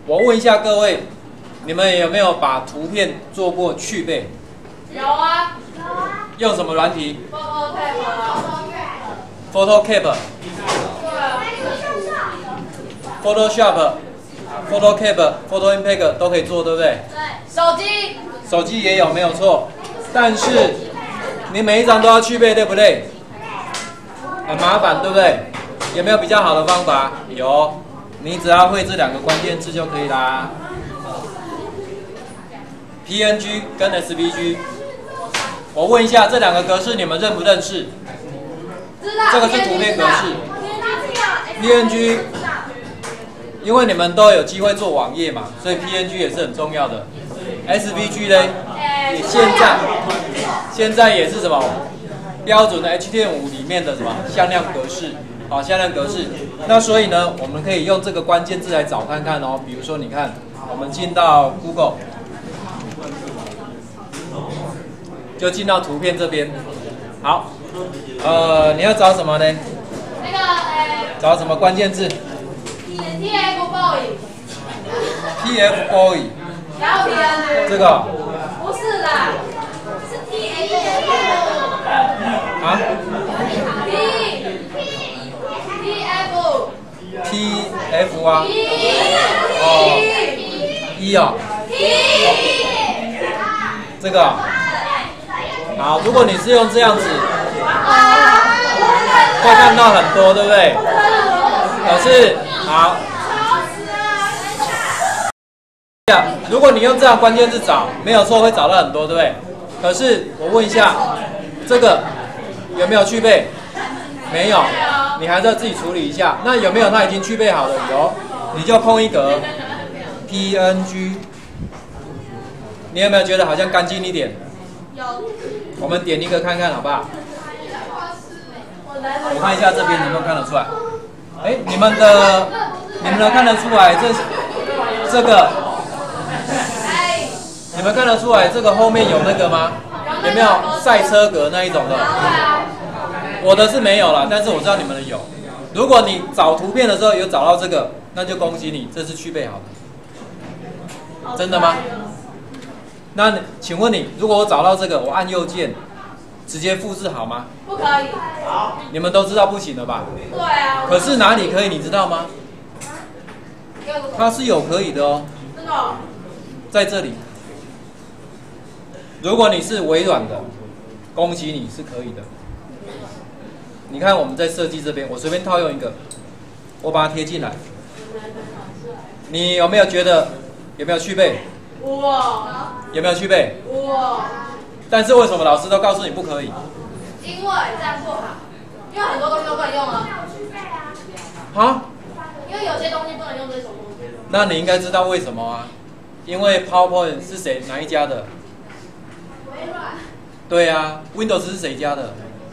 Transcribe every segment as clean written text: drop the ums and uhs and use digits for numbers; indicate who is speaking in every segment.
Speaker 1: 我问一下各位，你们有没有把图片做过去背？
Speaker 2: 有啊。
Speaker 1: 用什么软体
Speaker 2: ？Photoshop、Photoshop、Photoshop、Photo
Speaker 1: Impact 都可以做，对不对？
Speaker 2: 对。手机。
Speaker 1: 手机也有，没有错。但是你每一张都要去背，对不对？很麻烦，对不对？有没有比较好的方法？有，你只要会这2个关键字就可以啦。PNG 跟 SVG， 我问一下，这2个格式你们认不认识？
Speaker 2: 知道。
Speaker 1: 这个是图片格式。PNG， 因为你们都有机会做网页嘛，所以 PNG 也是很重要的。SVG 呢，现在也是什么标准的 HTML5 里面的什么向量格式，好，向量格式。那所以呢，我们可以用这个关键字来找看看哦。比如说，你看，我们进到 Google， 就进到图片这边。好，你要找什么呢？
Speaker 2: 那个
Speaker 1: 找什么关键字
Speaker 2: ？TF
Speaker 1: boy。TF boy。
Speaker 2: 然后 PNG。
Speaker 1: 这个。
Speaker 2: 不是啦，是 TF。
Speaker 1: 啊 ？TF 啊。哦。1哦。这个。好，如果你是用这样子，会看到很多，对不对？可是，好。如果你用这样关键字找，没有错，会找到很多，对不对？可是我问一下，这个有没有去背？没有，你还是要自己处理一下。那有没有它已经去背好了？有，你就空一格 ，PNG。你有没有觉得好像干净一点？
Speaker 2: 有。
Speaker 1: 我们点一个看看好不好？我看一下这边能不能看得出来？哎，你们能看得出来这个？你们看得出来这个后面有那个吗？有没有赛车格那一种的？我的是没有啦，但是我知道你们的有。如果你找图片的时候有找到这个，那就恭喜你，这是去背好的。真的吗？那请问你，如果我找到这个，我按右键直接复制好吗？
Speaker 2: 不可以。
Speaker 1: 你们都知道不行了吧？
Speaker 2: 对啊。
Speaker 1: 可是哪里可以，你知道吗？它是有可以的哦。
Speaker 2: 真的。
Speaker 1: 在这里。如果你是微软的，恭喜你是可以的。你看我们在设计这边，我随便套用一个，我把它贴进来。你有没有觉得有没有去背？有没有去背？但是为什么老师都告诉你不可以？
Speaker 2: 因为这样不好，因为很多东西都不能用了。
Speaker 1: 啊？
Speaker 2: 因为有些东西不能用这种东西。
Speaker 1: 那你应该知道为什么啊？因为 PowerPoint 是谁哪一家的？
Speaker 2: 微软。
Speaker 1: 对啊 ，Windows 是谁家的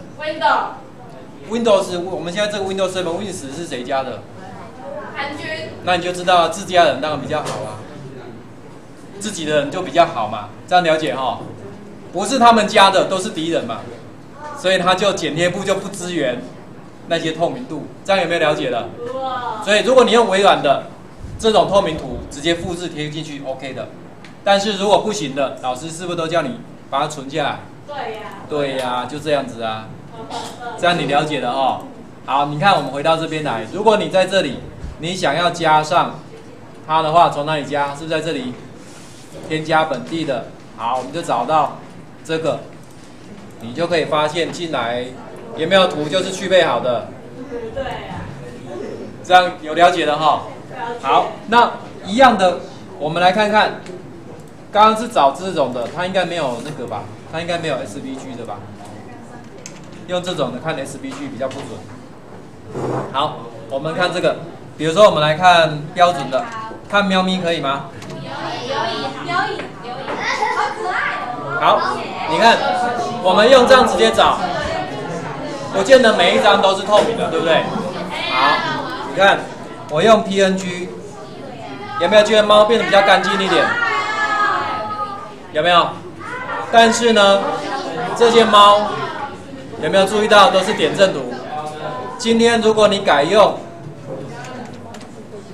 Speaker 2: ？Windows。
Speaker 1: 我们现在这个 Windows 7 是谁家的？
Speaker 2: 韩军。
Speaker 1: 那你就知道自家人当然比较好啊，自己的人就比较好嘛，这样了解哈？不是他们家的都是敌人嘛，所以他就剪贴簿就不支援那些透明度，这样有没有了解的？所以如果你用微软的这种透明图直接复制贴进去 OK 的，但是如果不行的，老师是不是都叫你把它存下来？
Speaker 2: 对呀。
Speaker 1: 对呀，就这样子啊，这样你了解了哦。好，你看我们回到这边来，如果你在这里，你想要加上它的话，从哪里加？是不是在这里？添加本地的。好，我们就找到这个，你就可以发现进来有没有图就是去背好的。
Speaker 2: 对呀。
Speaker 1: 这样有了解了哈。好，那一样的，我们来看看，刚刚是找这种的，它应该没有那个吧？它应该没有 SVG 的吧？用这种的看 SVG 比较不准。好，我们看这个，比如说我们来看标准的，看喵咪可以吗？
Speaker 2: 好可爱。
Speaker 1: 好，你看，我们用这样直接找，不见得每一张都是透明的，对不对？好，你看，我用 PNG， 有没有觉得猫变得比较干净一点？有没有？但是呢，这些猫有没有注意到都是点阵图？今天如果你改用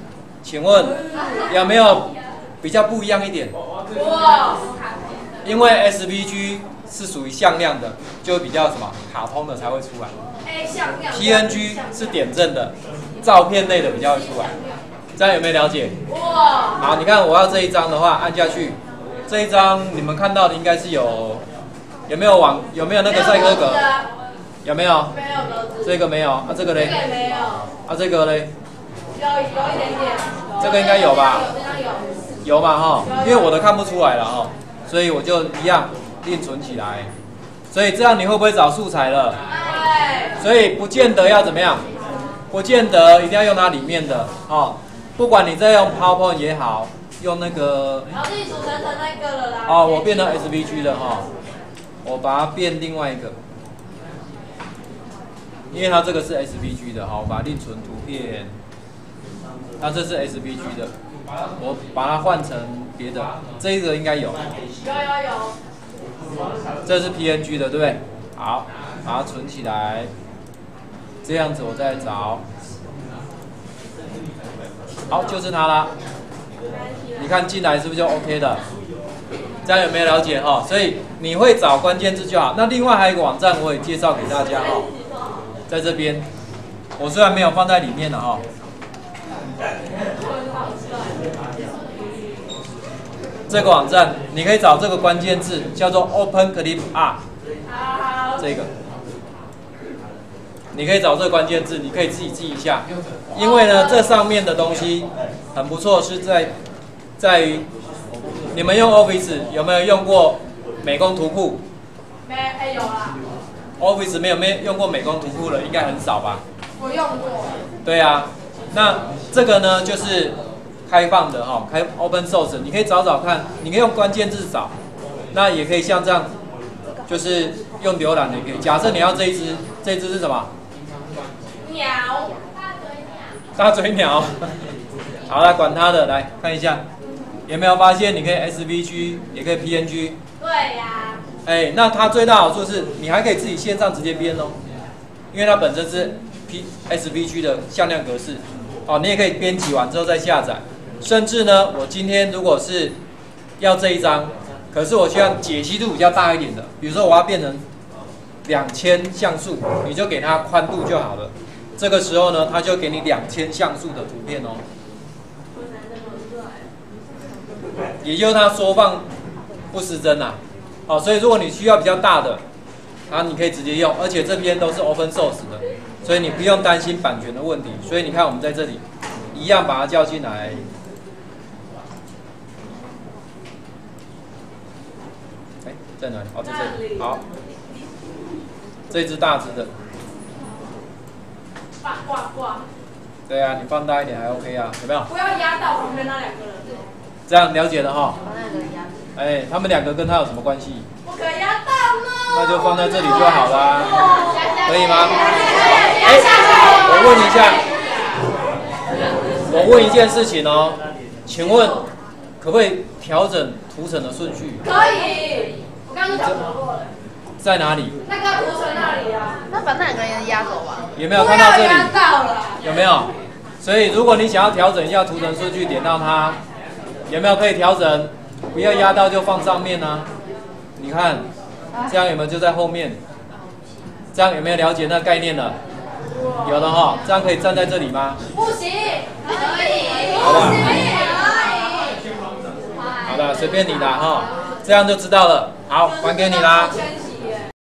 Speaker 1: 请问有没有比较不一样一点？
Speaker 2: 哇，
Speaker 1: 因为 SVG 是属于向量的，就比较什么卡通的才会出来。
Speaker 2: 像亮
Speaker 1: PNG 是点阵的，照片类的比较会出来。这样有没有了解？
Speaker 2: 哇，
Speaker 1: 好，你看我要这一张的话，按下去，这一张你们看到的应该是有没有那个赛格格？有没有？
Speaker 2: 没有格子，
Speaker 1: 这个没有啊，这个嘞？
Speaker 2: 这个没有，
Speaker 1: 啊，这个嘞？
Speaker 2: 有一点点，
Speaker 1: 这个应该有吧？
Speaker 2: 这张有，
Speaker 1: 有嘛哈？因为我的看不出来了哈，所以我就一样另存起来。所以这样你会不会找素材了？
Speaker 2: 哎，
Speaker 1: 所以不见得要怎么样，不见得一定要用它里面的哦。不管你在用 PowerPoint 也好，用那个
Speaker 2: 然后自己组成那个了啦。
Speaker 1: 哦，我变成 SVG 了哈，我把它变另外一个，因为它这个是 SVG 的哈，我把它另存图片。那这是 SVG 的，我把它换成别的，这一个应该有。
Speaker 2: 有。
Speaker 1: 这是 PNG 的，对不对？好，把它存起来，这样子我再找。好，就是它啦。你看进来是不是就 OK 的？这样有没有了解哈？所以你会找关键字就好。那另外还有一个网站我也介绍给大家哈，在这边，我虽然没有放在里面了哈。这个网站你可以找这个关键字，叫做 Open Clip Art。这个，你可以找这个关键字，你可以自己记一下。因为呢，这上面的东西很不错，是在于你们用 Office 有没有用过美工图库？
Speaker 2: 有啦。
Speaker 1: Office 没有用过美工图库了，应该很少吧？
Speaker 2: 我用过。
Speaker 1: 对啊，那这个呢就是开放的哈，开 Open Source， 你可以找找看，你可以用关键字找，那也可以像这样，就是用浏览的也可以。假设你要这一只是什么？
Speaker 2: 鸟。
Speaker 1: 大嘴鸟。好了，管它的，来看一下，有没有发现你可以 SVG， 也可以 PNG。
Speaker 2: 对呀。
Speaker 1: 哎，那它最大好处是你还可以自己线上直接编哦，因为它本身是 SVG 的向量格式，哦，你也可以编辑完之后再下载。甚至呢，我今天如果是要这一张，可是我需要解析度比较大一点的，比如说我要变成2000像素，你就给它宽度就好了。这个时候呢，它就给你2000像素的图片哦，也就是它缩放不失真啊。好，所以如果你需要比较大的，你可以直接用，而且这边都是 Open Source 的，所以你不用担心版权的问题。所以你看我们在这里一样把它叫进来。在哪里？哦，在这里。好，这只大只的。
Speaker 2: 挂。
Speaker 1: 对啊，你放大一点还 OK 啊，有没有？
Speaker 2: 不要压到旁边那2个人。
Speaker 1: 这样了解了哈。哎，他们2个跟他有什么关系？
Speaker 2: 不可压到呢。
Speaker 1: 那就放在这里就好啦，可以吗？
Speaker 2: 哎，
Speaker 1: 我问一件事情哦，请问可不可以调整图层的顺序？
Speaker 2: 可以。我刚刚就讲过了。
Speaker 1: 在哪里？
Speaker 2: 那个图层那里啊。
Speaker 3: 那把那2个人压走吧。
Speaker 1: 有没有看到这里？
Speaker 2: 压到了。
Speaker 1: 有没有？所以如果你想要调整一下图层顺序，点到它，有没有可以调整？不要压到就放上面啊。你看，这样有没有就在后面？这样有没有了解那个概念了？有了哈，这样可以站在这里吗？
Speaker 2: 不行，可以。
Speaker 1: 好吧。
Speaker 2: 可以。
Speaker 1: 好的，随便你啦哈，这样就知道了。好，还给你啦。